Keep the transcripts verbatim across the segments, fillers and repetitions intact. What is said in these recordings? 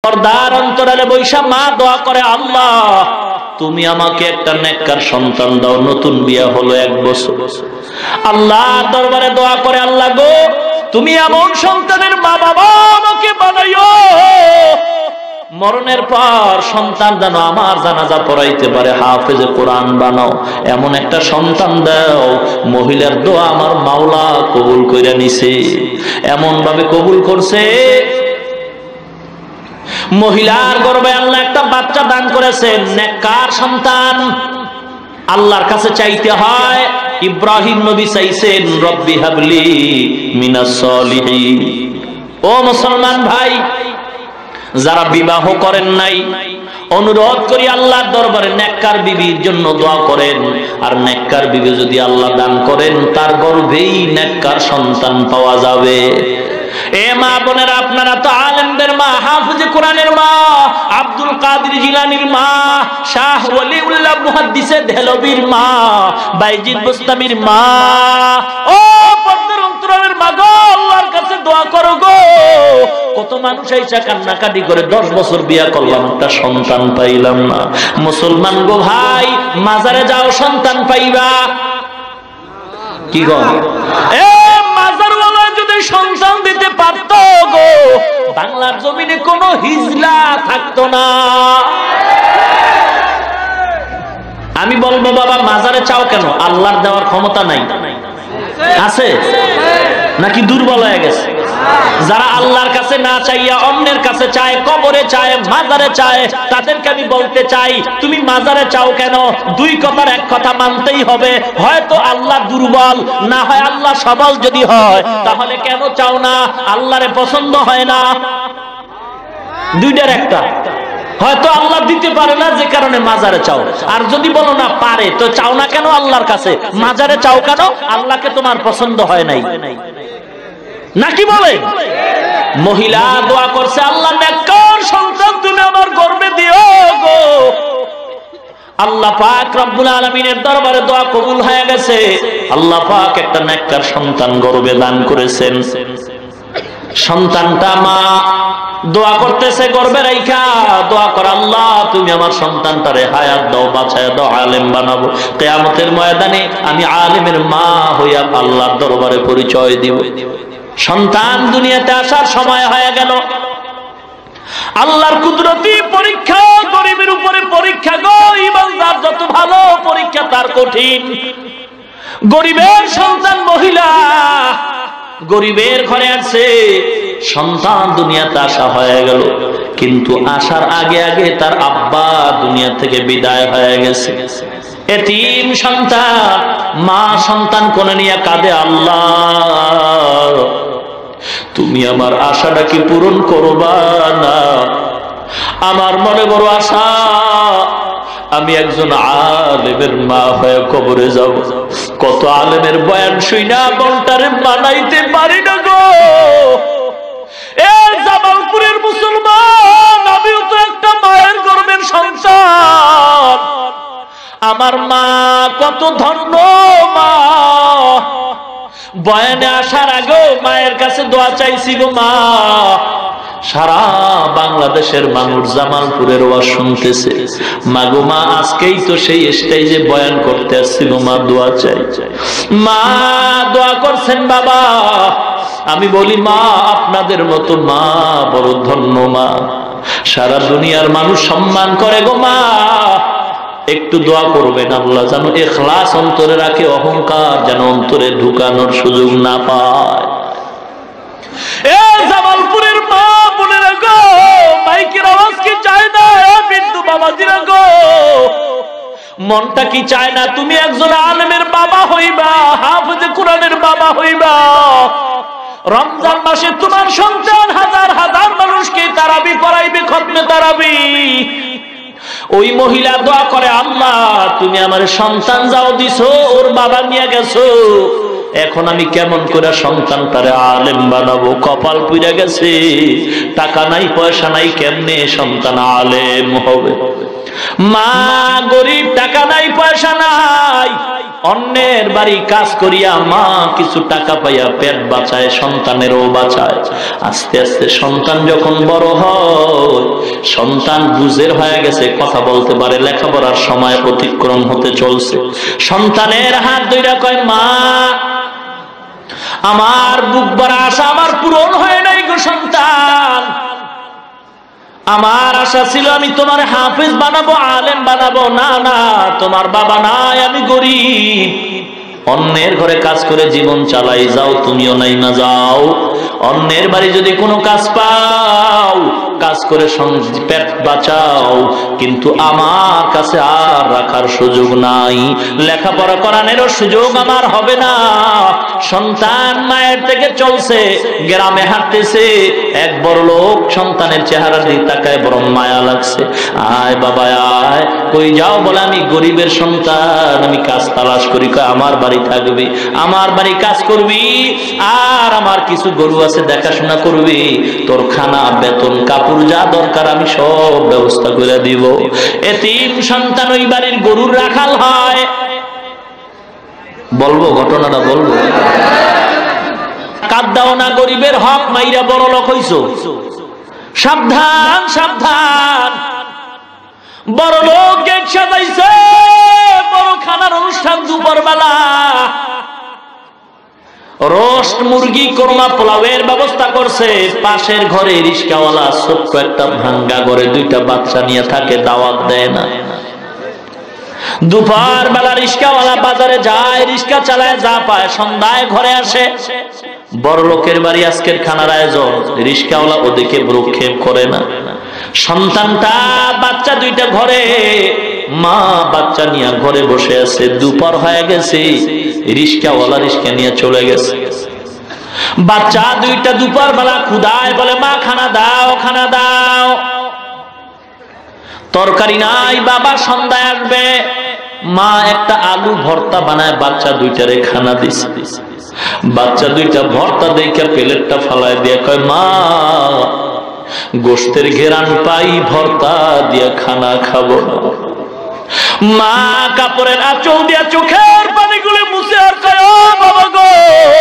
পর্দার অন্তরালে বৈশা মা দোয়া করে, আল্লাহ তুমি আমাকে একটা নেককার সন্তান দাও। নতুন বিয়া হলো এক বছর, আল্লাহ দরবারে দোয়া করে, আল্লাহ গো তুমি এমন সন্তানের মা বাবা আমাকে বানাইও, মরণের পর সন্তান যেন আমার জানাজা পড়াইতে পারে, হাফেজে কোরআন বানাও, এমন একটা সন্তান দাও। মহিলার দোয়া আমার মাওলা কবুল কইরা নিছে, এমন ভাবে কবুল করছে, মহিলার গর্ভে আল্লাহ একটা বাচ্চা দান করেছেন, নেককার সন্তান। আল্লাহর কাছে চাইতে হয়। ইব্রাহিম নবী চাইছেন, রব্বি হাবলি মিনাস সলিহিন। ও মুসলমান ভাই, যারা বিবাহ করেন নাই, অনুরোধ করি আল্লাহর দরবারে নেককার বিবির জন্য দোয়া করেন। আর নেককার বিবি যদি আল্লাহ দান করেন, তার গর্ভেই নেককার সন্তান পাওয়া যাবে। এ মা বোনেরা, আপনারা তো আলেমদের মা, হাফেজে কোরআনের মা, আব্দুল কাদের জিলানীর মা, শাহ ওলিউল্লাহ মুহাদ্দিসে দেহলভির মা, বাইজিদ বুস্তামির মা, ও পর্দার অন্তরালের মা গো, আল্লাহর কাছে দোয়া করো গো। কত মানুষ আইসা কান্নাকাটি করে, দশ বছর বিয়া করলাম একটা সন্তান পাইলাম না। মুসলমান গো ভাই, মাজারে যাও, সন্তান পাইবা। কি গো, এ মাজারওয়ালা যদি সন্তান দিতে পারত গো, বাংলার জমিনে কোনো হিজলা থাকতো না। আমি বলবো বাবা, মাজারে চাও কেন? আল্লাহর দেওয়ার ক্ষমতা নাই? আছে নাকি দুর্বল হয়ে গেছে? যারা আল্লাহর কাছে না চাইয়া অন্যের কাছে চায়, কবরে চায়, মাজারে চায়, তাদেরকে আমি বলতে চাই, তুমি মাজারে চাও কেন? দুই কথার এক কথা মানতেই হবে, হয়তো আল্লাহ দুর্বল, না হয় আল্লাহ সবল। যদি হয় তাহলে কেন চাও না? আল্লাহরে পছন্দ হয় না, দুইটার একটা। হয়তো আল্লাহ দিতে পারে না, যে কারণে মাজারে চাও। আর যদি বলো না পারে, তো চাও না কেন আল্লাহর কাছে? মাজারে চাও কেন? আল্লাহকে তোমার পছন্দ হয় নাই নাকি বলে? মহিলা দোয়া করছে, আল্লাহ নেককার সন্তান তুমি আমার গর্ভে দিও গো। আল্লাহ পাক রব্বুল আলামিনের দরবারে দোয়া কবুল হয়ে গেছে। আল্লাহ পাক একটা নেককার সন্তান গর্ভে দান করেছেন। সন্তানটা মা দোয়া করতেছে, গর্ভে রাইখা দোয়া কর, আল্লাহ তুমি আমার সন্তানটারে হায়াত দাও, বাঁচায় দাও, আলেম বানাবো। কিয়ামতের ময়দানে আমি আলেমের মা হইয়া আল্লাহর দরবারে পরিচয় দিব। সন্তান দুনিয়াতে আসার সময় হয়ে গেল। আল্লাহর কুদরতি পরীক্ষা, গরিবের উপরে পরীক্ষা গো। ইমানদার যত ভালো, পরীক্ষা তার কঠিন। গরিবের সন্তান মহিলা, গরিবের ঘরে আছে, সন্তান দুনিয়াতে আসা হয়ে গেল, কিন্তু আসার আগে আগে তার আব্বা দুনিয়া থেকে বিদায় হয়ে গেছে। এতিম সন্তান, মা সন্তান কোলে নিয়ে কাঁদে, আল্লাহ তুমি আমার আশাটা কি পূরণ করবা না? আমার মনে বড় আশা, আমি একজন আলেমের মা হয়ে কবরে যাব। কত আলেমের বয়ান শুইনা মনটারে মানাইতে পারি না গো। এ জামালপুরের মুসলমান, আমিও তো একটা মায়ের গর্ভের সন্তান। আমার মা কত ধন্য মা। বয়ানে আসার আগে মায়ের কাছে দোয়া চাইছি গো মা। সারা বাংলাদেশের মানুষ জামালপুরের ওয়াজ শুনতেছে, মা গো মা, আজকেই তো সেই স্টেজে বয়ান করতে আসছি গো মা, দোয়া চাই। মা দোয়া করছেন বাবা। আমি বলি মা, আপনাদের মতো মা বড় ধন্য মা, সারা দুনিয়ার মানুষ সম্মান করে গো মা। একটু দোয়া করবেন, আল্লাহ যেন ইখলাস অন্তরে রাখে, অহংকার যেন অন্তরে ঢুকানোর সুযোগ না পায়। এ জামালপুরের মা বোনেরা গো, মাইকের আওয়াজ কি চায় না? বিন্দু বাবাজিরা গো, মনটা কি চায় না তুমি একজন আলেমের বাবা হইবা, হাফেজে কোরআনের বাবা হইবা? রমজান মাসে তোমার সন্তান হাজার হাজার মানুষকে তারাবি পড়াইবে, খতমে তারাবি। ওই মহিলা দোয়া করে, আল্লাহ তুমি আমার সন্তান যাও দিছো, ওর বাবা নিয়ে গেছো, এখন আমি কেমন করে সন্তানটারে আলেম বানাবো? কপাল পুড়ে গেছে, টাকা নাই পয়সা নাই, কেমনে সন্তান আলেম হবে? মা গরিব, টাকা নাই পয়সা নাই, অন্যের বাড়ি কাজ করিয়া মা কিছু টাকা পাইয়া পেট বাঁচায়, সন্তানেরও বাঁচায়। আস্তে আস্তে সন্তান যখন বড় হয়, সন্তান বুঝের হয়ে গেছে, কথা বলতে পারে, লেখাপড়ার সময় অতিক্রম হতে চলছে। সন্তানের হাত ধইরা কয়, মা আমার বুক ভরা আশা আমার পূরণ হয় নাই গো সন্তান। আমার আশা ছিল আমি তোমার হাফেজ বানাবো, আলেম বানাবো। না না, তোমার বাবা নাই, আমি গরিব, অন্যের ঘরে কাজ করে জীবন চালাই, যাও তুমিও নাই না যাও। অন্যের বাড়ি যদি কোনো কাজ পাও, কাজ করে পেট বাঁচাও, কিন্তু আমার কাছে আর রাখার সুযোগ নাই, লেখাপড়া করানোরও সুযোগ আমার হবে না। সন্তান মায়ের থেকে চলছে, গ্রামে হাঁটতেছে, এক বড় লোক সন্তানের চেহারা দিয়ে তাকায়, বড় মায়া লাগছে। আয় বাবা আয়, কই যাও? বলে আমি গরিবের সন্তান, আমি কাজ তালাশ করি। আমার বাড়ি থাকবি, আমার বাড়ি কাজ করবি, আর আমার কিছু গরু আছে দেখাশোনা করবি, তোর খানা বেতন কাপড় যা দরকার আমি সব ব্যবস্থা করে দিব। এতিম সন্তান ওই বাড়ির গরুর রাখাল হয়। বলবো ঘটনাটা বলবো? কাঁদাও না, গরিবের হক মাইরা বড় লোক হইছো, সাবধান সাবধান। বড় লোক গেট সাজাইছে, বড় খানার অনুষ্ঠান দুপুর বেলা, রোস্ট মুরগি, কোরমা, পোলাওয়ের ব্যবস্থা করছে। পাশের ঘরে রিস্কাওয়ালা ছোট্ট একটা ভাঙ্গা ঘরে দুইটা বাচ্চা নিয়ে থাকে, দাওয়াত দেয় না। দুপুর বেলা রিস্কাওয়ালা বাজারে যায়, রিস্কা চালায়, যা পায় সন্ধ্যায় ঘরে আসে। বড় লোকের বাড়ি আজকের খানার আয়োজন, রিস্কাওয়ালা ওদিকে ভ্রুক্ষেপ করে না। সন্তানটা বাচ্চা দুইটা ঘরে, মা বাচ্চা নিয়ে ঘরে বসে আছে। দুপুর হয়ে গেছে, রিস্কাওয়ালা রিস্কা নিয়ে চলে গেছে। বাচ্চা দুইটা দুপুর বেলা ক্ষুধায় বলে, মা খানা দাও, খানা দাও। তরকারি নাই, বাবা সন্ধ্যায় আসবে। মা একটা আলু ভর্তা বানায় বাচ্চা দুইটারে খানা দিছে। বাচ্চা দুইটা ভর্তা দেখে প্লেটটা ফালায় দিয়ে কয়, মা গোশতের ঘেরান পাই, ভর্তা দিয়া খানা খাবো না। মা কাপড়ের আঁচল দিয়া চোখের পানিগুলো মুছে আর কয়, ও বাবা গো,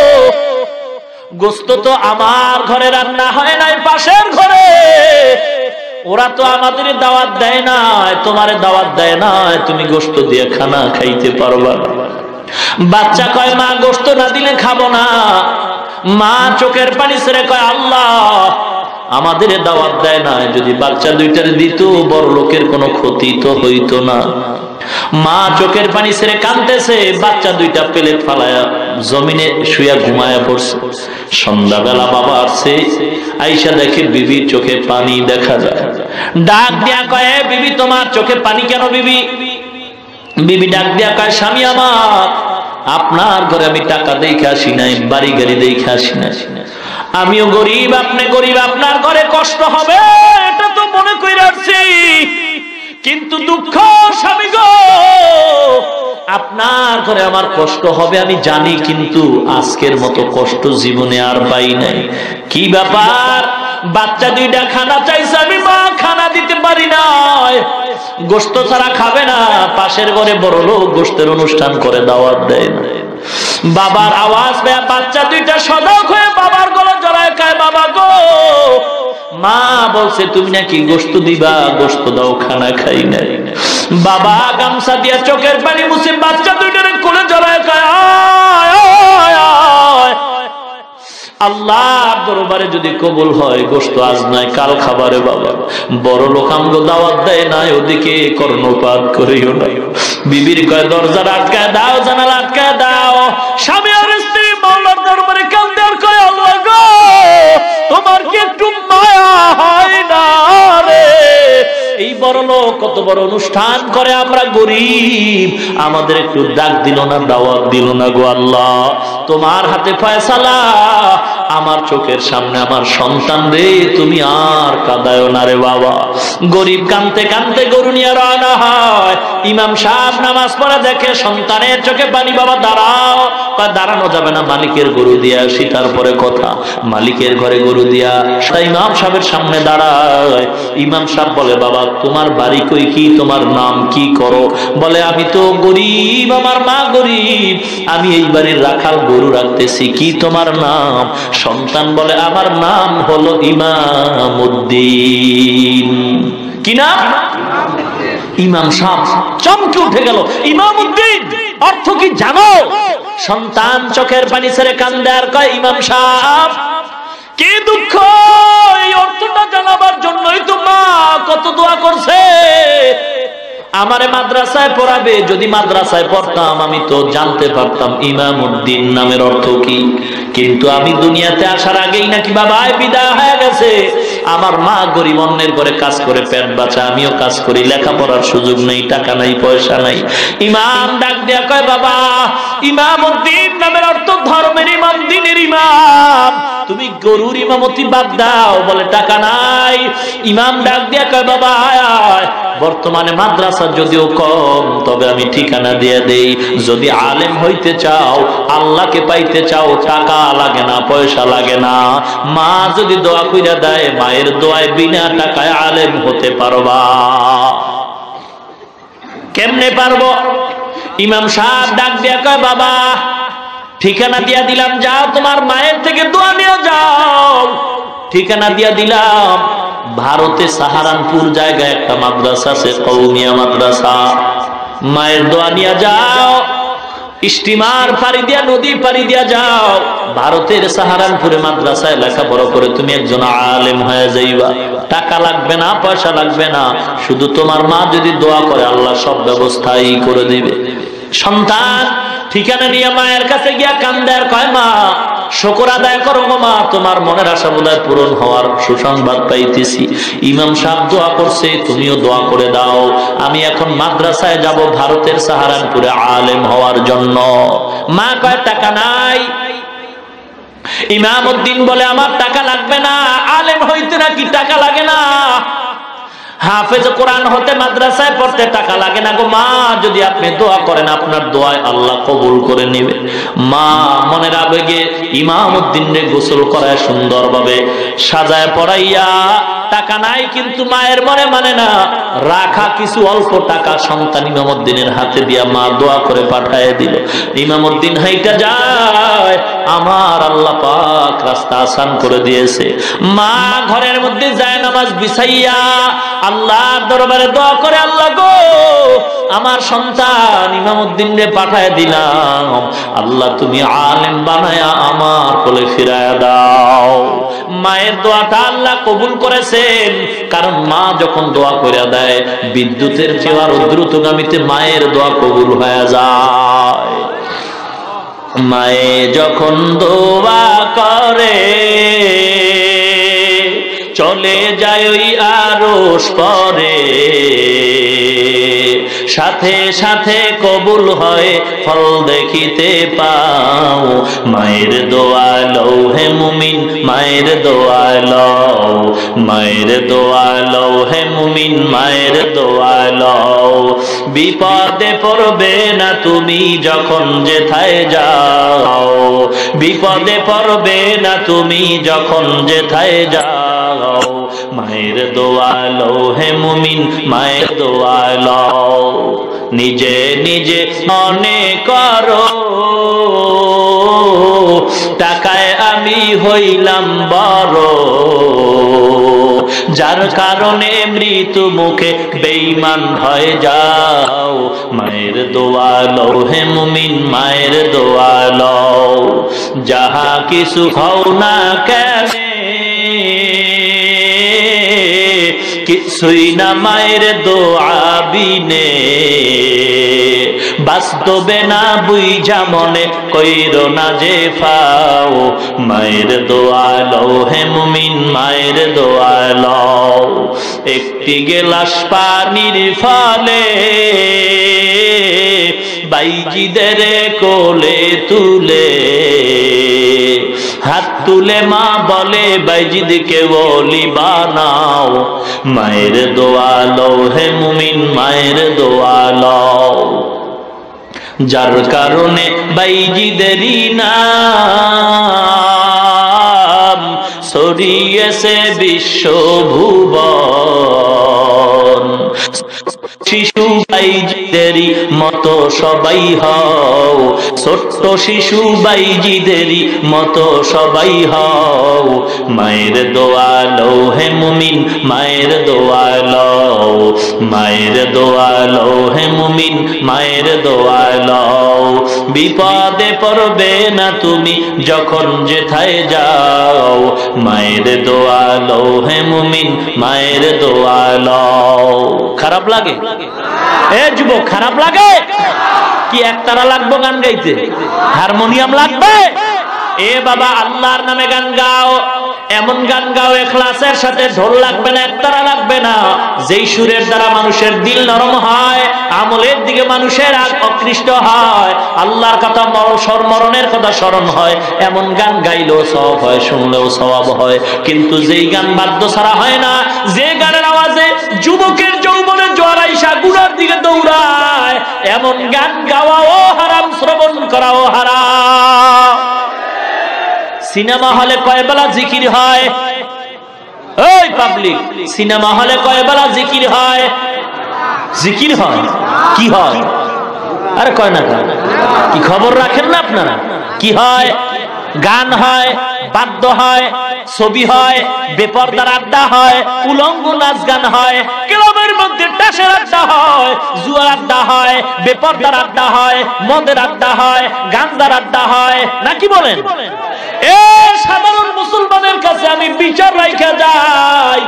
গোশত তো আমার ঘরে রান্না হয় নাই, পাশের ঘরে। ওরা তো আমাদের দাওয়াত দেয় না, তোমারে দাওয়াত দেয় না, তুমি গোশত দিয়ে খানা খাইতে পারবা না। বাচ্চা কয়, মা গোশত না দিলে খাবো না। মা চোখের পানি ছেড়ে কয়, আল্লাহ আমাদের দাওয়াত দেয় না, যদি বাচ্চা দুইটার দিত বড় লোকের কোনো ক্ষতি তো হইতো না। মা চোখের পানি ছেড়ে কাঁদতেছে, বাচ্চা দুইটা প্লেট ফালায়া জমিনে শুয়া ঘুমায়া পড়ছে। সন্ধ্যাবেলা বাবা আসছে, আইসা দেখে বিবির চোখে পানি দেখা যায়। ডাক দিয়া কয়, বিবি তোমার চোখে পানি কেন? বিবি বিবি ডাক দিয়া কয়, স্বামী আমার, আপনার ঘরে আমি টাকা দেখে আসি নাই, বাড়ি গাড়ি দেখে আসি নাই, আমিও গরিব, আপনি গরিব, আপনার ঘরে কষ্ট হবে এটা তো মনে করে আসছি, কিন্তু দুঃখ স্বামী গো, আপনার ঘরে আমার কষ্ট হবে আমি জানি, কিন্তু আজকের মতো কষ্ট জীবনে আর পাই নাই। কি ব্যাপার? বাচ্চা দুইটা খানা চাইছে, আমি মা খানা দিতে পারি না, গোশত ছাড়া খাবে না। পাশের ঘরে বড় লোক গোশতের অনুষ্ঠান করে, দাওয়াত দেয় না। বাবার আওয়াজ পেয়ে বাচ্চা দুইটা সজাগ হয়ে বাবার গলা জড়ায় কয়, বাবা গো, মা বলছে তুমি নাকি গোশত দিবা, গোশত দাও, খানা খাই নাই। বাবা গামছা দিয়া চোখের পানি মুছে বাচ্চা দুইটার কোলে জড়ায় কয়, আল্লাহর দরবারে যদি কবুল হয় গোশত আজ নয় কাল খাবারে বাবা, বড় লোক আমগো দাওয়াত দেয় না, ওদিকে কর্ণপাত করিও না। বিবির কয়, দরজা আটকায় দাও, জানালা আটকায় দাও। স্বামী আর স্ত্রী মাওলার দরবারে কান্দে আর কয়, আল্লাহ গো, তোমার কি একটু মায়া হয় না রে? এই বড় লোক কত বড় অনুষ্ঠান করে, আমরা গরিব, আমাদের একটু ডাক দিল না, দাওয়াত দিল না গো আল্লাহ, তোমার হাতে ফয়সালা। আমার চোখের সামনে আমার সন্তান রে, তুমি আর কাঁদায়ো না রে বাবা। গরিব কাঁদতে কাঁদতে গরু নিয়ে রওনা হয়। ইমাম সাহেব নামাজ পড়ে দেখে সন্তানের চোখে পানি। বাবা দাঁড়াও। দাঁড়ানো যাবে না, মালিকের গরু দিয়ে আসি তারপরে কথা। মালিকের ঘরে গরু দিয়া ইমাম সাহেবের সামনে দাঁড়ায়। ইমাম সাহেব বলে, বাবা তোমার বাড়ি কই, কি তোমার নাম কি করো? বলে, আমি তো গরিব, আমার মা গরিব, আমি এই বাড়ির রাখাল, গরু রাখতেছি। কি তোমার নাম? সন্তান বলে, আমার নাম হলো ইমামউদ্দিন। কি নাম? ইমাম সাহেব। চমকে উঠে গেল, ইমামউদ্দিন অর্থ কি জানো? সন্তান চোখের পানি ছেড়ে কান্দে আর কয়, ইমাম সাহেব কি দুঃখ, এই অর্থটা জানাবার জন্যই তো মা কত দোয়া করছে, আমারে মাদ্রাসায় পড়াবে। যদি মাদ্রাসায় পড়তাম আমি তো জানতে পারতাম ইমামউদ্দিন নামের অর্থ কি। কিন্তু আমি দুনিয়াতে আসার আগেই নাকি বাবাই বিদায় হয়ে গেছে। আমার মা গরিব, অন্যের ঘরে কাজ করে পেট বাঁচা, আমিও কাজ করি, লেখাপড়ার সুযোগ নেই, টাকা নাই, পয়সা নাই। ইমাম ডাক দিয়া কয়, বাবা ইমামউদ্দিন নামের অর্থ ধর্মের ইমাম, দ্বীনের ইমাম, তুমি গরুর ইমামতি বাদ দাও। বলে টাকা নাই। ইমাম ডাক দিয়া কয়, বাবা আয় আয়, বর্তমানে মাদ্রাসা যদিও কম, তবে আমি ঠিকানা দিয়ে দেই, যদি আলেম হইতে চাও, আল্লাহকে পাইতে চাও, টাকা লাগে না, পয়সা লাগে না। মা যদি দোয়া কইরা দেয়, মায়ের দোয়ায় বিনা টাকায় আলেম হতে পারবা। কেমনে পারবো? ইমাম সাহেব ডাক দিয়া কয়, বাবা ঠিকানা দিয়া দিলাম, যাও তোমার মায়ের থেকে দোয়া নিয়ে যাও। ঠিকানা দিয়া দিলাম, ভারতে সাহারানপুর জায়গায় একটা মাদ্রাসা আছে, কওমিয়া মাদ্রাসা। মায়ের দোয়া নিয়ে যাও, স্টিমার পাড়ি দিয়া, নদী পাড়ি দিয়া যাও, ভারতের সাহারানপুরে মাদ্রাসায় লেখাপড়া করে তুমি একজন আলেম হয়ে যাইবা। টাকা লাগবে না, পয়সা লাগবে না, শুধু তোমার মা যদি দোয়া করে আল্লাহ সব ব্যবস্থাই করে দিবে। সন্তান ঠিকানা নিয়ে মায়ের কাছে গিয়া কান্দে আর কয়, মা শুকর আদায় করো গো মা, তোমার মনের আশা বোধহয় পূরণ হওয়ার সুসংবাদ পাইতেছি। ইমাম সাহেব দোয়া করছে, তুমিও দোয়া করে দাও, আমি এখন মাদ্রাসায় যাব ভারতের সাহারানপুরে আলেম হওয়ার জন্য। মা কয়, টাকা নাই। ইমামউদ্দিন বলে, আমার টাকা লাগবে না, আলেম হইতে নাকি টাকা লাগে না? হাফেজ কোরআন হতে মাদ্রাসায় পড়তে টাকা লাগে না গো মা, যদি আপনি দোয়া করেন আপনার দোয়ায় আল্লাহ কবুল করে নেবে। মা মনের আবেগে ইমামউদ্দিনকে গোসল করায় সুন্দরভাবে সাজায় পড়াইয়া, টাকা নাই কিন্তু মায়ের মনে মানে না, রাখা কিছু অল্প টাকা সন্তান ইমামউদ্দিনের হাতে দিয়া মা দোয়া করে পাঠায় দিল। ইমামউদ্দিন হাইটা যায়, আমার আল্লাহ পাক রাস্তা আসান করে দিয়েছে। মা ঘরের মধ্যে যায় নামাজ বিছাইয়া আল্লাহর দরবারে দোয়া করে, আল্লাহ গো আমার সন্তান ইমামউদ্দিনকে পাঠায় দিলাম, আল্লাহ তুমি আলেম বানায়া আমার কোলে ফিরায়া দাও। মায়ের দোয়াটা আল্লাহ কবুল করেছেন, কারণ মা যখন দোয়া করে দেয় বিদ্যুতের চেয়ে আরো দ্রুতগামীতে মায়ের দোয়া কবুল হয়ে যায়। মায়ে যখন দোয়া করে চলে যায় ওই আরশ পরে, সাথে সাথে কবুল হয় ফল দেখিতে পাও। মায়ের দোয়া লও হে মুমিন, মায়ের দোয়া লও, মায়ের দোয়া লও হে মুমিন, মায়ের দোয়া লও। বিপদে পড়বে না তুমি যখন যেথায় যাও, বিপদে পড়বে না তুমি যখন যেথায় যাও। মায়ের দোয়া লও হে মুমিন, মায়ের দোয়া লও। নিজে নিজে মনে করো টাকায় আমি হইলাম বড়, যার কারণে মৃত্যু মুখে বেঈমান হয়ে যাও। মায়ের দোয়া লও হে মুমিন, মায়ের দোয়া লও। যাহা কিছু হও না কেন কিছুই না মায়ের দোয়া বিনে, বাস্তবে না বুঝা মনে কইরো না যে ফাও। মায়ের দোয়া লও হে মুমিন, মায়ের দোয়া লও। একটি গেলাস পানির ফলে বাইজিদের কোলে তুলে, হাত তুলে মা বলে বাইজিদকে ওলি বানাও। মায়ের দোয়া লও হে মুমিন, মায়ের দোয়া লও। যার কারণে বাইজিদেরই নাম ছড়িয়েছে বিশ্বভুবন। শিশু বাইজিদেরই মতো সবাই হও, ছোট্ট শিশু বাইজিদেরই মতো সবাই হও। মায়ের দোয়া লও হে মুমিন, মায়ের দোয়া লও। মায়ের দোয়া লও হে মুমিন মায়ের দোয়া লও বিপদে পড়বে না তুমি যখন যেথায় যাও মায়ের দোয়া লও হে মুমিন মায়ের দোয়া লও খারাপ লাগে এ যুবক খারাপ লাগে কি একতারা লাগবো গান গাইতে হারমোনিয়াম লাগবে এ বাবা আল্লাহর নামে গান গাও এমন গান গাও ইখলাসের সাথে ঢোল লাগবে না একতারা লাগবে না যেই সুরের দ্বারা মানুষের দিল নরম হয় আমলের দিকে মানুষের আকৃষ্ট হয় আল্লাহর কথা মরণের কথা স্মরণ হয় এমন গান গাইলেও সওয়াব হয় শুনলেও সওয়াব হয় কিন্তু যেই গান বাদ্য ছাড়া হয় না যে গানের আওয়াজে যুবকের যৌবনে জোয়ার আইসা গুনার দিকে দৌড়ায় এমন গান গাওয়াও হারাম শ্রবণ করাও হারাম সিনেমা হলে কয় বেলা জিকির হয় ওই পাবলিক সিনেমা হলে কয় বেলা জিকির হয় জিকির হয় কি হয় আরে কয় না কি খবর রাখেন না আপনারা কি হয় গান হয় বাদ্য হয় ছবি হয় বেপরদার আড্ডা হয় উলঙ্গ নাচ গান হয় ক্লাবের মধ্যে টাসের আড্ডা হয় জুয়ার আড্ডা হয় বেপরদার আড্ডা হয় মদের আড্ডা হয় গান্জার আড্ডা হয় নাকি বলেন এ সাধারণ মুসলমানের কাছে আমি বিচার রাখা যাই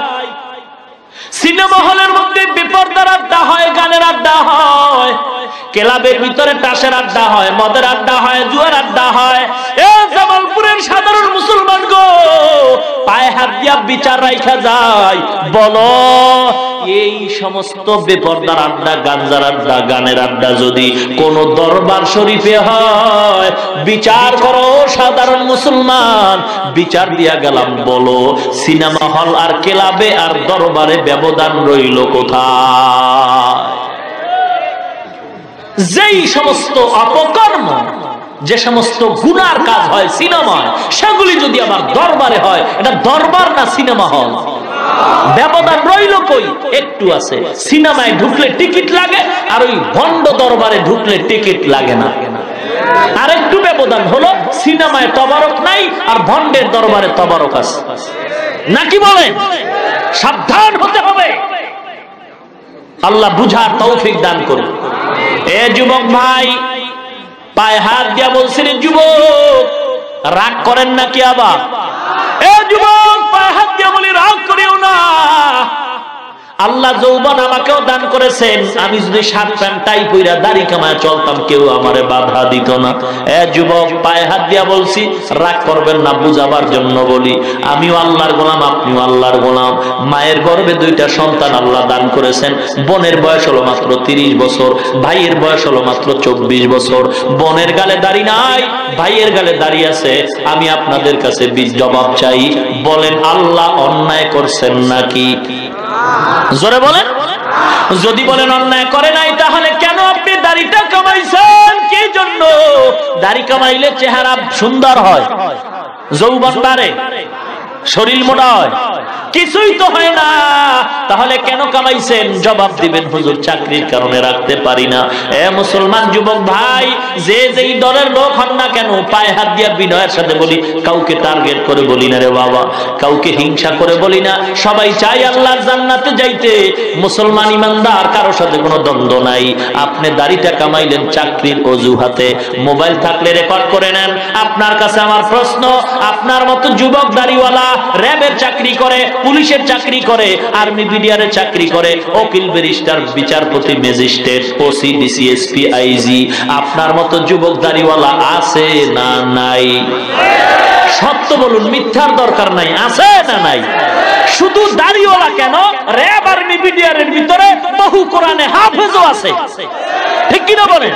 সিনেমা হলের মধ্যে বেপরদার আড্ডা হয় গানের আড্ডা হয় ক্লাবের ভিতরে টাসের আড্ডা হয় মদের আড্ডা হয় জুয়ার আড্ডা হয় এ জামালপুরের সাধারণ মুসলমান গো পায়ে হাত দিয়া বিচার রাখা যায় বলো এই সমস্ত বেপরদার আড্ডা গাঞ্জার আড্ডা গানের আড্ডা যদি কোন দরবার শরীফে হয় বিচার করো সাধারণ মুসলমান বিচার দিয়া গেলাম বলো সিনেমা হল আর ক্লাবে আর দরবারে ব্যবধান রইল কোথায় যেই সমস্ত অপকর্ম যে সমস্ত গুনার কাজ হয় সিনেমায় সেগুলি যদি আমার দরবারে হয় এটা দরবার না সিনেমা হল ব্যবধান রইল কই একটু আছে সিনেমায় ঢুকলে টিকিট লাগে আর ওই ভণ্ড দরবারে ঢুকলে টিকিট লাগে না আর একটু ব্যবধান হলো সিনেমায় তবারক নাই আর ভণ্ডের দরবারে তবারক আছে নাকি বলেন সাবধান হতে হবে আল্লাহ বুঝার তৌফিক দান করুন এ যুবক ভাই পায়ে হাত দিয়া বলছেন যুবক রাগ করেন নাকি আবার এ যুবক পায়ে হাত দিয়া বলি রাগ করিও না আল্লাহ যৌবন আমাকেও দান করেছেন আমি যদি শার্ট প্যান্ট টাই পইরা দাড়ি কামায় চলতাম কেউ আমারে বাধা দিত না এ যুবক পায়ে হাত দিয়া বলছি রাগ করবেন না বুঝাবার জন্য বলি আমিও আল্লাহর গোলাম আপনিও আল্লাহর গোলাম মায়ের গর্ভে দুইটা সন্তান আল্লাহ দান করেছেন বোনের বয়স হলো মাত্র তিরিশ বছর ভাইয়ের বয়স হলো মাত্র চব্বিশ বছর বোনের গালে দাড়ি নাই ভাইয়ের গালে দাড়ি আছে আমি আপনাদের কাছে জবাব চাই বলেন আল্লাহ অন্যায় করছেন নাকি জোরে বলেন যদি বলেন অন্যায় করে নাই তাহলে কেন আপনি দাড়িটা কামাইছেন কি জন্য দাড়ি কামাইলে চেহারা সুন্দর হয় যৌবন বাড়ে শরীর মোটা হয় কিছুই তো হয় না তাহলে কেন কামাইছেন জবাব দিবেন হুজুর চাকরির কারণে রাখতে পারি না এ মুসলমান যুবক ভাই যে যেই দলের লোক হন না কেন পায়ে হাত দিয়া বিনয়ের সাথে বলি কাউকে টার্গেট করে বলি না রে বাবা কাউকে হিংসা করে বলি না সবাই চাই আল্লাহর জান্নাতে যাইতে মুসলমান ইমানদার কারোর সাথে কোনো দ্বন্দ্ব নাই আপনি দাড়িটা কামাইলেন চাকরির অজুহাতে মোবাইল থাকলে রেকর্ড করে নেন আপনার কাছে আমার প্রশ্ন আপনার মতো যুবক দাড়িওয়ালা র্যাবের চাকরি করে পুলিশের চাকরি করে আর্মি বিডিআর এর চাকরি করে উকিল ব্যারিস্টার বিচারপতি ম্যাজিস্ট্রেট ওসি ডিসিএসপি আইজি আপনার মতো যুবক দাড়িওয়ালা আছে না নাই সত্য বলুন মিথ্যার দরকার নাই আছে না নাই শুধু দাড়িওয়ালা কেন র্যাব আর্মি বিডিআর এর ভিতরে বহু কোরআনে হাফেজও আছে ঠিক কি না বলেন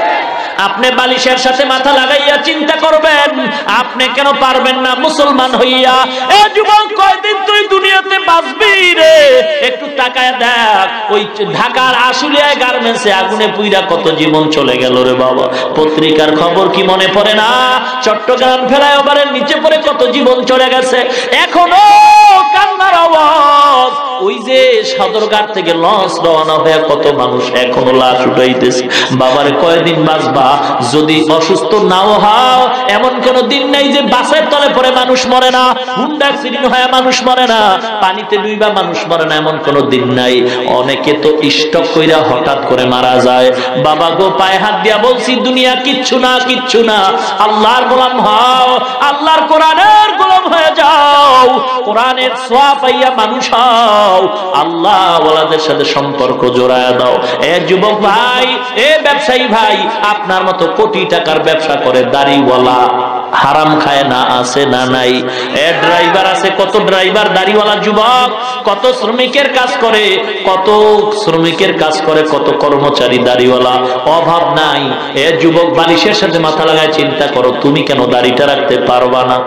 আপনি বালিশের সাথে মাথা লাগাইয়া চিন্তা করবেন আপনি কেন পারবেন না মুসলমান হইয়া এ যুবক কয়দিন তুই দুনিয়াতে বাঁচবি রে একটু তাকায় দেখ ওই ঢাকার আশুলিয়ায় গার্মেন্টসে আগুনে পুইরা কত জীবন চলে গেল রে বাবা পত্রিকার খবর কি মনে পড়ে না চট্টগ্রাম ফ্লাইওভারের নিচে পড়ে কত জীবন চলে গেছে এখনো কান্নার আওয়াজ ওই যে সদরঘাট থেকে লঞ্চ রওনা হয়ে কত মানুষ এখনো লাশ উঠাইতেছে। বাবারে কয়দিন বাঁচবা? যদি অসুস্থ নাও হও, এমন কোন দিন নাই যে বাসের তলে পড়ে মানুষ মরে না, হুন্ডা অ্যাক্সিডেন্ট হয়ে মানুষ মরে না, পানিতে ডুইবা মানুষ মরে না, এমন কোন দিন নাই। অনেকে তো স্ট্রোক কইরা হঠাৎ করে মারা যায়। বাবা গো, পায়ে হাত দিয়া বলছি, দুনিয়া কিচ্ছু না, কিচ্ছু না। আল্লাহর গোলাম হও, আল্লাহর কোরআনের গোলাম হয়ে যাও, কোরআনের ছোঁয়া পাইয়া মানুষ হও, আল্লাহ ওয়ালাদের সাথে সম্পর্ক জোড়ায় দাও। এ যুবক ভাই, এ ব্যবসায়ী ভাই, আপনার মতো কোটি টাকার ব্যবসা করে দাড়িওয়ালা হারাম খায় না, আছে না নাই? এ ড্রাইভার আছে, কত ড্রাইভার দাড়িওয়ালা যুবক, কত শ্রমিকের কাজ করে, কত শ্রমিকের কাজ করে, কত কর্মচারী দাড়িওয়ালা, অভাব নাই। এ যুবক, বালিশের সাথে মাথা লাগায় চিন্তা করো, তুমি কেন দাড়িটা রাখতে পারবা না?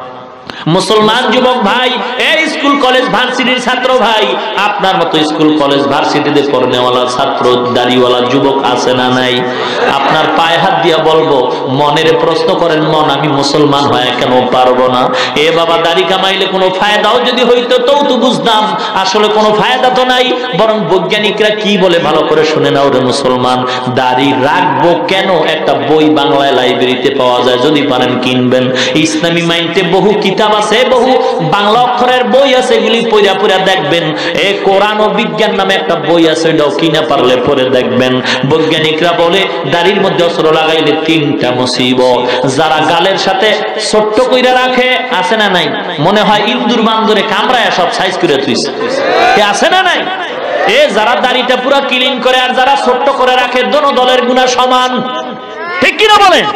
মুসলমান যুবক ভাই, এই স্কুল কলেজ ভার্সিটির ছাত্র ভাই, আপনার মতো স্কুল কলেজ ভার্সিটিতে পড়নেওয়ালা ছাত্র দাড়িওয়ালা যুবক আছে না নাই? আপনার পায়ে হাত দিয়া বলবো, মনের প্রশ্ন করেন, মন আমি মুসলমান হয়ে কেন পারবো না? এ বাবা, দাড়ি কামাইলে কোনো ফায়দাও যদি হইতো তো তো বুঝতাম, আসলে কোনো ফায়দা তো নাই। বরং বৈজ্ঞানিকরা কি বলে ভালো করে শুনে নাও রে মুসলমান, দাড়ি রাখবো কেন? একটা বই বাংলায় লাইব্রেরিতে পাওয়া যায়, যদি পারেন কিনবেন। ইসলামী মাইন্ডে বহু কিতাব আছে, বহু বাংলা অক্ষরের বই আছে, এগুলি পড়া পড়া দেখবেন। এ কোরআন ও বিজ্ঞান নামে একটা বই আছে, এটাও কিনা পারলে পড়ে দেখবেন। বৈজ্ঞানিকরা বলে দাড়ির মধ্যে অস্ত্র লাগাইলে তিনটা মুসিবত। যারা গালের সাথে ছোট্ট কইরা রাখে, আছে না নাই? মনে হয় ইন্দুর বান্দরে কামড়ায় সব সাইজ করে তুইছে, আছে না নাই? এ যারা দাড়িটা পুরো ক্লিন করে আর যারা ছোট্ট করে রাখে, দোনো দলের গুনাহ সমান, ঠিক কিনা বলেন?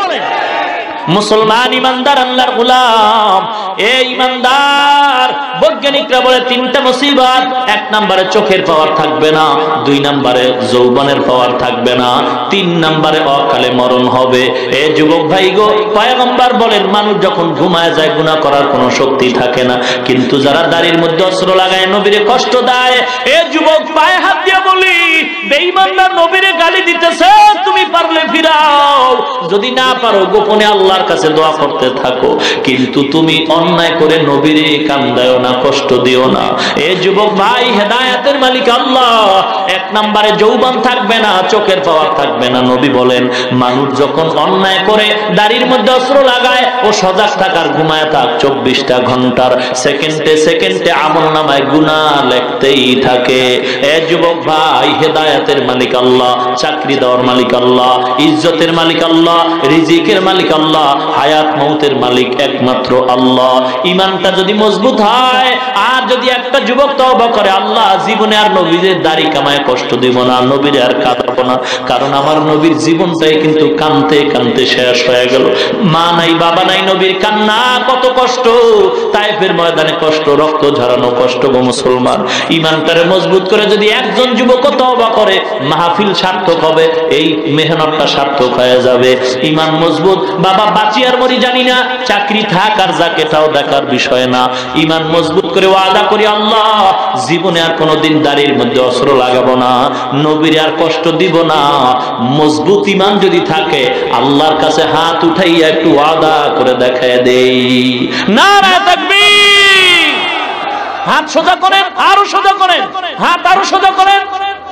মুসলমান ইমানদার আল্লাহর গোলাম, এ ইমানদার, বৈজ্ঞানিকরা বলে তিনটা মুসিবত। এক নম্বরে চোখের পাওয়ার থাকবে না, দুই নম্বরে যৌবনের পাওয়ার থাকবে না, তিন নম্বরে অকালে মরণ হবে। এ যুবক ভাই গো, পয়গম্বর বলেন, মানুষ যখন ঘুমায় যায় গুনাহ করার কোনো শক্তি থাকে না, কিন্তু যারা দাড়ির মধ্যে অস্ত্র লাগায় নবীরে কষ্ট দেয়, এ যুবক পায়ে হাত দিয়ে বলি, বেঈমানরা নবীরে গালি দিতেছে, তুমি পারলে ফিরাও, যদি না পারো গোপনে আল্লাহর কাছে দোয়া করতে থাকো, কিন্তু তুমি অন্যায় করে নবীরে কান্দায়ও না, কষ্ট দিও না। এ যুবক ভাই, হেদায়েতের মালিক আল্লাহ। এক নম্বরে যৌবন থাকবে না, চোখের পাওয়ার থাকবে না। নবী বলেন, মানুষ যখন অন্যায় করে দাড়ির মধ্যে অস্ত্র লাগায়, ও সজাগ থাকার, ঘুমায় থাক চব্বিশটা ঘন্টার, সেকেন্ডে সেকেন্ডে আমলনামায় গুনাহ লিখতেই থাকে। এ যুবক ভাই, হেদায়েতের মালিক আল্লাহ, চাকরি দেওয়ার মালিক আল্লাহ, ইজ্জতের মালিক আল্লাহ, রিজিকের মালিক আল্লাহ, হায়াত মৌতের মালিক একমাত্র আল্লাহ। ইমানটা যদি মজবুত হয়, আর যদি একটা যুবক তওবা করে, আল্লাহ জীবনে আর নবীর দাড়ি কামায় কষ্ট দিব না, নবীর আর কাঁদাবো না, কারণ আমার নবীর জীবনটাই কিন্তু কানতে কানতে শেষ হয়ে গেল। মা নাই, বাবা নাই, নবীর কান্না কত কষ্ট, তায়েফের ময়দানে কষ্ট, রক্ত ঝরানো কষ্ট গো মুসলমান। ইমানটারে মজবুত করে যদি একজন যুবক তওবা করে, মাহফিল সার্থক হবে, এই মেহনতটা সার্থক হয়ে যাবে। ইমান মজবুত, বাবা বাঁচি আর মরি জানি না, চাকরি থাক আর যাক এটাও দেখার বিষয় না। ইমান মজবুত করে ওয়াদা করি, আল্লাহ জীবনে আর কোনোদিন দাড়ির মধ্যে অস্ত্র লাগাবো না, নবীর আর কষ্ট দিব না। মজবুত ইমান যদি থাকে, আল্লাহর কাছে হাত উঠাইয়া একটু ওয়াদা করে দেখায় দেই। নারায়ে তাকবীর! হাত সোজা করেন, আরো সোজা করেন, হাত আরো সোজা করেন,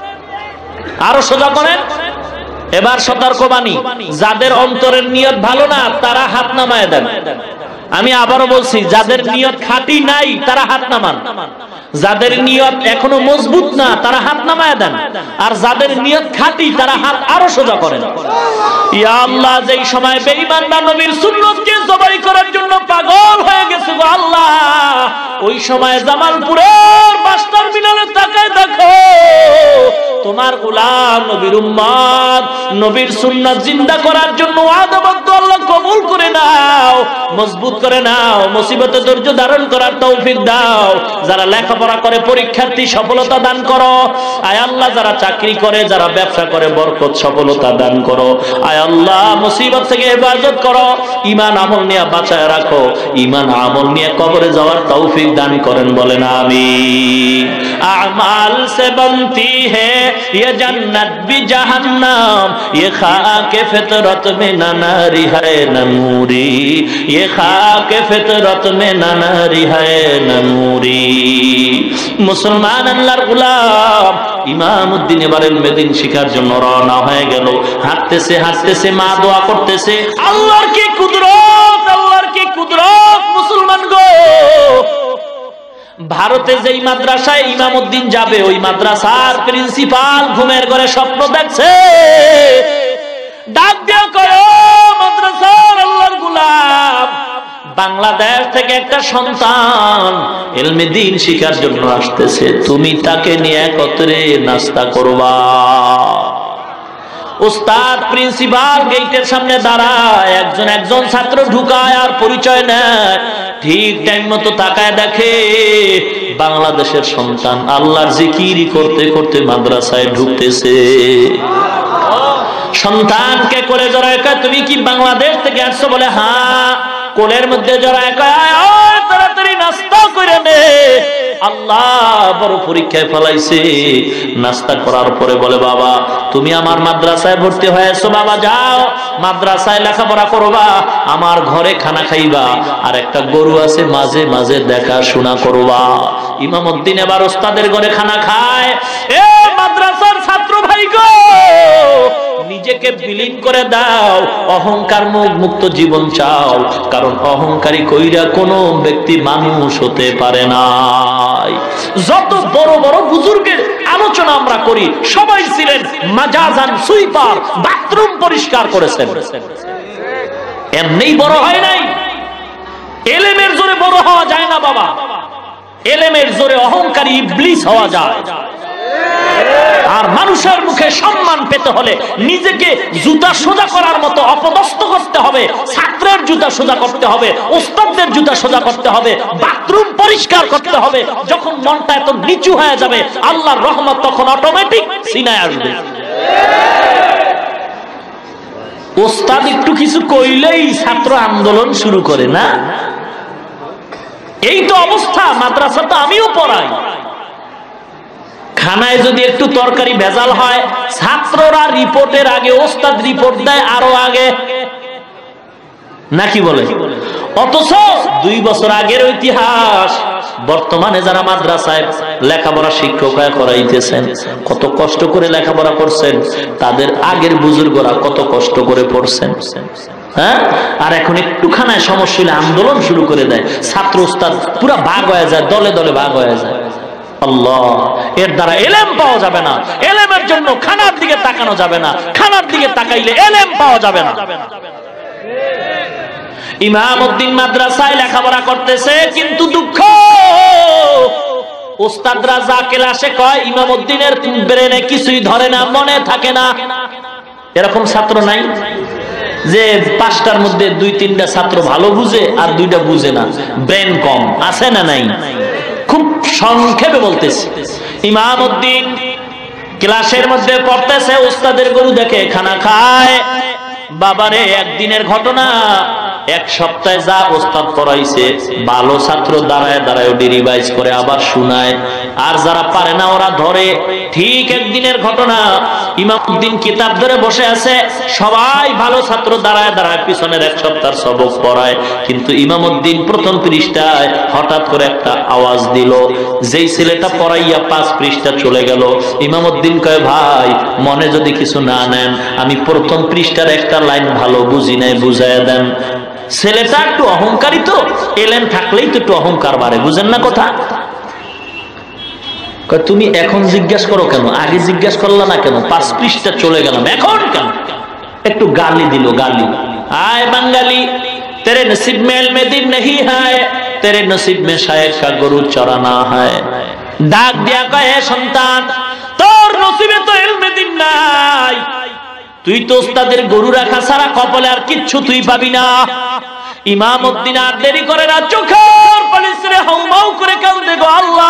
আরো সোজা করেন। এবার সতর্কবাণী, যাদের অন্তরের নিয়ত ভালো না, তারা হাত নামায় দেন। আমি আবারও বলছি, যাদের নিয়ত খাঁটি নাই, তারা হাত নামান। যাদের নিয়ত এখনো মজবুত না, তারা হাত নামায় দেন। আর যাদের নিয়ত খাঁটি, তারা হাত আরো সোজা করেন। ইয়া আল্লাহ, যেই সময় বেঈমানরা নবীর সুন্নতকে জবাই করার জন্য পাগল হয়ে গেছে গো আল্লাহ, ওই সময় জামালপুরের বাস টার্মিনালে তাকায় দেখো, তোমার গোলাম নবীর উম্মত নবীর সুন্নাত জিন্দা করার জন্য ওয়াদাবদ্ধ, আল্লাহ কবুল করে নাও, মজবুত করে নাও, মুসিবতে ধৈর্য ধারণ করার তৌফিক দাও। যারা লেখাপড়া করে পরীক্ষার্থী, সফলতা দান করো। আয় আল্লাহ, যারা চাকরি করে, যারা ব্যবসা করে, বরকত সফলতা দান করো। আয় আল্লাহ, মুসিবত থেকে হেফাজত করো। ঈমান আমল নিয়ে বাঁচায় রাখো, ঈমান আমল নিয়ে কবরে যাওয়ার তৌফিক দান করেন, বলেন আমিন। আমাল সে বনতি হে ये जन्नत भी जहन्नम, ये खाके फितरत में न नारी है न नूरी, ये खाक फितरत में नारी है नूरी। मुसलमान अल्लाहर गुलाम ইমামউদ্দিন এবার ইলমেদিন শিখার জন্য রওনা হয়ে গেল। হাঁটতেছে হাঁটতেছে মা দোয়া করতেছে, আল্লাহর কি কুদরত, আল্লাহর কি কুদরত। মুসলমান গো, ভারতে যেই মাদ্রাসায় ইমামউদ্দিন যাবে ওই মাদ্রাসার প্রিন্সিপাল ঘুমের ঘরে স্বপ্ন দেখছে, ডাক দিয়া কয় মাদ্রাসার আল্লাহর গোলাম, বাংলাদেশ থেকে একটা সন্তান ইলমে দ্বীন শিখার জন্য আসতেছে, তুমি তাকে নিয়ে একত্রে নাস্তা করবা। উস্তাদ প্রিন্সিপাল গেটের সামনে দাঁড়ায়, একজন একজন ছাত্র ঢুকায় আর পরিচয় নেয়। ঠিক টাইম মতো তাকায় দেখে বাংলাদেশের সন্তান আল্লাহর জিকির করতে করতে মাদ্রাসায় ঢুকতেছে। সন্তানকে কোলে জড়ায় কয়, তুমি কি বাংলাদেশ থেকে আসছো? বলে হ্যাঁ। কোলের মধ্যে জড়ায় কয়, তাড়াতাড়ি নাস্তা করে নে, আল্লাহ বড় পরীক্ষায় ফেলাইছে। নাস্তা করার পরে বলে, বাবা তুমি আমার মাদ্রাসায় ভর্তি হয়েছো, বাবা যাও মাদ্রাসায় লেখাপড়া করবা, আমার ঘরে খানা খাইবা, আর একটা গরু আছে মাঝে মাঝে দেখাশোনা করবা। ইমামউদ্দিন এবার ওস্তাদের ঘরে খানা খায়। এ মাদ্রাসার ছাত্র ভাই গো, নিজেকে বিলীন করে দাও, অহংকার মুক্ত জীবন চাও, কারণ অহংকারী কইরা কোনো ব্যক্তি মানুষ হতে পারে না। যত বড় বড় বুজুর্গের আলোচনা আমরা করি, সবাই ছিলেন মাজাজান সুইপার, বাথরুম পরিষ্কার করেছেন, এমনি বড় হয় নাই। এলেমের জোরে বড় হওয়া যায় না বাবা, এলেমের জোরে অহংকারী ইবলিস হওয়া যায়। আর মানুষের মুখে সম্মান পেতে হলে নিজেকে জুতা সোজা করার মতো অপদস্থ করতে হবে, ছাত্রের জুতা সোজা করতে হবে, ওস্তাদদের জুতা সোজা করতে হবে, বাথরুম পরিষ্কার করতে হবে। যখন মনটা এত নিচু হয়ে যাবে, আল্লাহর রহমত তখন অটোমেটিক সিনায় আসবে। ওস্তাদ একটু কিছু কইলেই ছাত্র আন্দোলন শুরু করে না, এই তো অবস্থা। মাদ্রাসা তো আমিও পড়াই, খানায় যদি একটু তরকারি ভেজাল হয়, ছাত্ররা রিপোর্টের আগে ওস্তাদ রিপোর্ট দেয় আরো আগে, নাকি বলে? অথচ দুই বছর আগের ইতিহাস বর্তমানে যারা মাদ্রাসায় লেখাপড়া শিক্ষক হয়ে করাইতেছেন, কত কষ্ট করে লেখাপড়া করছেন, তাদের আগের বুজুর্গরা কত কষ্ট করে পড়ছেন। হ্যাঁ, আর এখন একটু খানায় সমস্যা হলে আন্দোলন শুরু করে দেয়, ছাত্র ওস্তাদ পুরা ভাগ হয়ে যায়, দলে দলে ভাগ হয়ে যায়। আল্লাহ, এর দ্বারা এলেম পাওয়া যাবে না। এলেমের জন্য খানার দিকে তাকানো যাবে না, খানার দিকে তাকাইলে এলেম পাওয়া যাবে না। ইমামউদ্দিন মাদ্রাসায় লেখাপড়া করতেছে, কিন্তু দুঃখ, ওস্তাদরা যা ক্লাসে কয় ইমামউদ্দিনের ব্রেনে কিছুই ধরে না, মনে থাকে না। এরকম ছাত্র নাই যে পাঁচটার মধ্যে দুই তিনটা ছাত্র ভালো বুঝে আর দুইটা বুঝে না? ব্রেন কম আছে না নাই? খুব সংক্ষেপে বলতেছি, ইমামউদ্দিন ক্লাসের মধ্যে পড়তেছে, ওস্তাদের গরু দেখে খানা খায়। বাবারে, একদিনের ঘটনা, এক সপ্তাহে যা ওস্তাদ পড়াইছে ভালো ছাত্র দাঁড়ায় দাঁড়ায় রিভাইজ করে আবার শোনায়, আর যারা পারে না ওরা ধরে। ঠিক একদিনের ঘটনা, ইমামউদ্দিন কিতাব ধরে বসে আছে, সবাই ভালো ছাত্র দাঁড়ায় দাঁড়ায় পিছনের এক সপ্তাহ সবক পড়ায়, কিন্তু ইমামউদ্দিন প্রথম পৃষ্ঠায় হঠাৎ করে একটা আওয়াজ দিল, যেই ছেলেটা পড়াইয়া পাঁচ পৃষ্ঠা চলে গেল। ইমামউদ্দিন কয়, ভাই মনে যদি কিছু না নেন, আমি প্রথম পৃষ্ঠার একটা লাইন ভালো বুঝি নাই, বুঝাইয়া দেন। ছেলেটা একটু অহংকারী, তো এলেন থাকলেই তো একটু অহংকার বাড়ে, বুঝেন না কথা? তুমি এখন জিজ্ঞেস করো কেন, আগে জিজ্ঞেস করলা না কেন? পাঁচ পৃষ্ঠা চলে গেলাম, এখন কেন? একটু গালি দিল, গালি। আয় বাঙালি, তেরে নসিব মে ইলমে দ্বীন নেহি হ্যায়, তেরে নসিব মে শায়েখ কা গরু চরানা হ্যায়। ডাক দিয়া কয়, হে সন্তান, তোর নসিবে তো ইলমে দ্বীন নাই, তুই তো ওস্তাদের গরু রাখা ছাড়া কপালে আর কিচ্ছু তুই পাবি না। ইমামউদ্দিন আর দেরি করে না, চোখের পানি ছেড়ে হাউমাউ করে কাঁদে, গো আল্লাহ,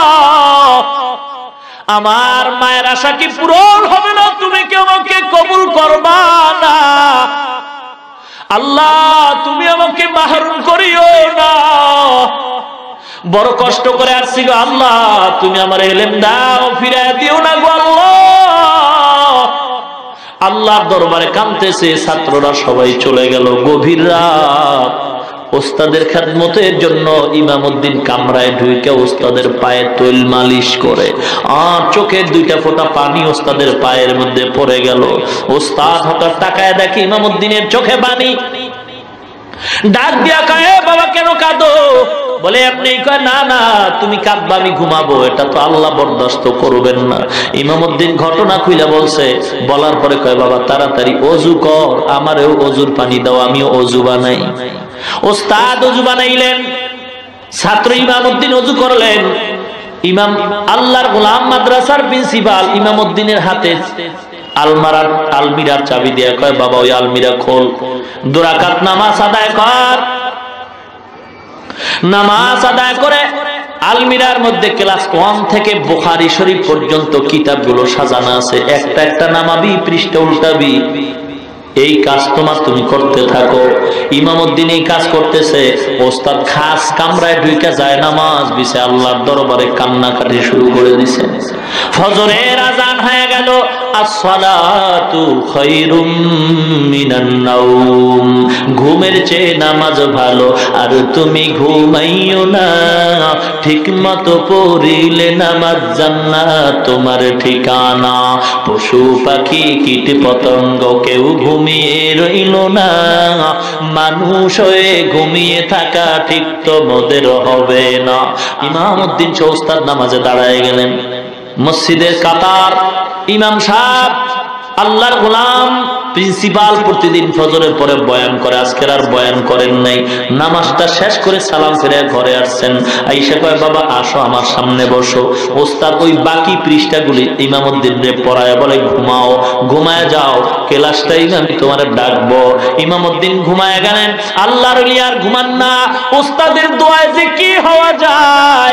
আমার মায়ের আশা কি পূরণ হবে না? তুমি কি আমাকে কবুল করবা না? আল্লাহ, তুমি আমাকে মাহরুম করিও না। বড় কষ্ট করে আসছি গো আল্লাহ, তুমি আমার ইলম দাও, ফিরায় দিও না গো আল্লাহ। আল্লাহ আল্লাহর দরবারে কাঁদতেছে। ছাত্ররা সবাই চলে গেল। গভীর রাত, ওস্তাদের খেদমতের জন্য ইমামউদ্দিন কামরায় ঢুকে ওস্তাদের পায়ে তৈল মালিশ করে, আর চোখের দুইটা ফোঁটা পানি ওস্তাদের পায়ের মধ্যে পড়ে গেল। ওস্তাদ হঠাৎ তাকায় দেখে ইমামউদ্দিনের চোখে পানি। ডাক দিয়া কয়, বাবা কেন কাঁদো? বলে আপনি কয়, না না তুমি কাঁদবা, আমি ঘুমাবো, এটা তো আল্লাহ বরদাস্ত করবেন না। ইমামউদ্দিন ঘটনা খুইলা বলছে। বলার পরে কয়, বাবা তাড়াতাড়ি অজু কর, আমারও অজুর পানি দাও, আমিও অজু বানাই। ওস্তাদ অজু বানাইলেন, ছাত্র ইমামউদ্দিন অজু করলেন। ইমাম আল্লাহর গোলাম মাদ্রাসার প্রিন্সিপাল ইমামউদ্দিনের হাতে আলমারার আলমিরার চাবি দিয়ে কয়, বাবা ওই আলমিরা খোল, দুই রাকাত নামাজ আদায় কর। নামাজ আদায় করে আলমিরার মধ্যে ক্লাস ওয়ান থেকে বুখারী শরীফ পর্যন্ত কিতাবগুলো সাজানো আছে। একটা একটা নামাবি, পৃষ্ঠা উল্টাবি, এই কাজ তোমার তুমি করতে থাকো। ইমামউদ্দিন এই কাজ করতেছে। ওস্তাদ খাস কামরায় ঢুকে যায়, নামাজ বিছে আল্লাহর দরবারে কান্নাকাটি শুরু করে দিছে। ফজরের আজান হয়ে গেল। আসসালাতু খায়রুম মিনান নাওম, ঘুমের চেয়ে নামাজ ভালো, আর তুমি ঘুমাইও না, ঠিকমতো পড়িলে নামাজ জান্নাত তোমার ঠিকানা। পশু পাখি কীট পতঙ্গ কেউ ঘুমিয়ে রইল না, মানুষ হয়ে ঘুমিয়ে থাকা ঠিক তো মোদের হবে না। ইমামউদ্দিন ওস্তাদ নামাজে দাঁড়ায় গেলেন। মসজিদের কাতার, ইমাম সাহেব আল্লাহর গোলাম প্রিন্সিপাল প্রতিদিন ফজরের পরে বয়ান করে, আজকের আর বয়ান করেন নাই। নামাজটা শেষ করে সালাম ফিরে ঘরে আসছেন। আইসা কয়, বাবা আসো আমার সামনে বসো। ওস্তাদ ওই বাকি পৃষ্ঠাগুলি ইমামউদ্দিনকে পড়ায় বলে, ঘুমাও, ঘুমায় যাও, ক্লাসটাই আমি তোমার ডাকবো। ইমামউদ্দিন ঘুমায় গেলেন। আল্লাহর ওলি আর ঘুমান না। ওস্তাদের দোয়ায় যে কি হওয়া যায়,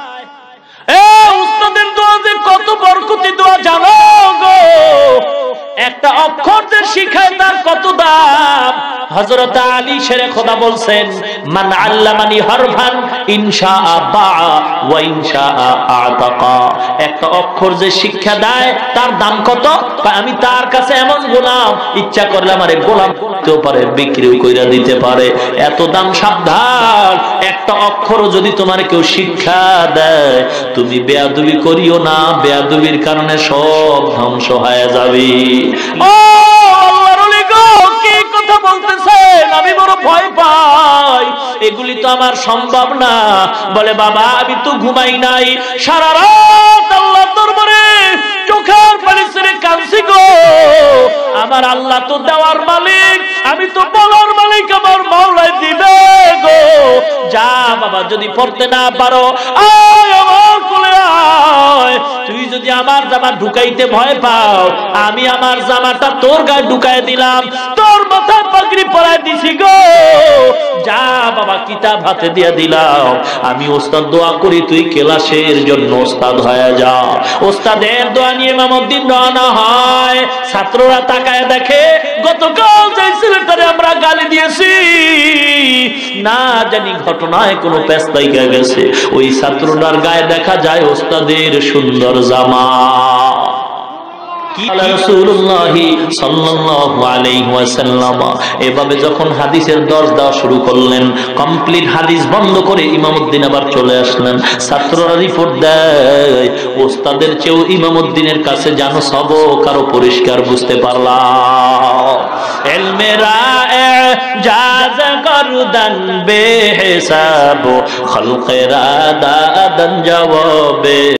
এ উস্তাদের দোয়া যে কত বরকতি দোয়া জানো গো। একটা অক্ষর যে শিখায় তার কত দাম। হযরত আলী শেরে খোদা বলছেন, মান আল্লামানি হারফান ইনশাআ বাআ ওয়া ইনশাআ আতাকা। একটা অক্ষর যে শিক্ষা দেয় তার দাম কত? আমি তার কাছে এমন গোলাম, ইচ্ছা করলে আমারে গোলাম করতেও পারে, বিক্রিও কইরা দিতে পারে, এত দাম। সাবধান, একটা অক্ষর যদি তোমার কেউ শিক্ষা দেয় তুমি বেয়াদবি করিও না, বেয়াদবির কারণে সব ধ্বংস হয়ে যাবে। ও আল্লাহর ওলি গো, কি কথা বলতেছেন? আমি বড় ভয় পাই, এগুলি তো আমার সম্ভব না। বলে, বাবা আমি তো ঘুমাই নাই, সারা রাত আল্লাহর দরবারে চোখের পানি ছেড়ে কাঁদছি গো। আমার আল্লাহ তো দেওয়ার মালিক, আমি তো বলার মালিক, আমার মাওলাই দিবে গো। যা বাবা, যদি পড়তে না পারো আয় আমার কোলে আয়। তুই যদি আমার জামা ঢুকাইতে ভয় পাও, আমি আমার জামাটা তোর গায়ে ঢুকাই দিলাম, তোর মাথায় পাগড়ি পরাই দিছি গো। যা বাবা, কিতাব হাতে দিয়ে দিলাম। আমি ওস্তাদ দোয়া করি তুই ক্লাসের জন্য ওস্তাদ হয়ে যা। ওস্তাদের দোয়া নিয়ে ইমামউদ্দিন রওনা হয়। ছাত্ররা তাকায় দেখে, গতকাল যে ছেলেটারে আমরা গালি দিয়েছি, না জানি ঘটনায় কোনো পেস্তাই গেছে, ওই ছাত্রটার গায়ে দেখা যায় ওস্তাদের সুন্দর জামা। এভাবে যখন হাদিসের দর্শ দেওয়া শুরু করলেন, কমপ্লিট হাদিস বন্ধ করে ইমামউদ্দিন আবার চলে আসলেন। ছাত্ররা রিপোর্ট দেয়, ওস্তাদের চেয়েও ইমামউদ্দিনের কাছে জানো সবক আরো পরিষ্কার বুঝতে পারলাম। এলমেরা জাজ করদান বেহিসাব, খলকেরা দাদান জবাবে।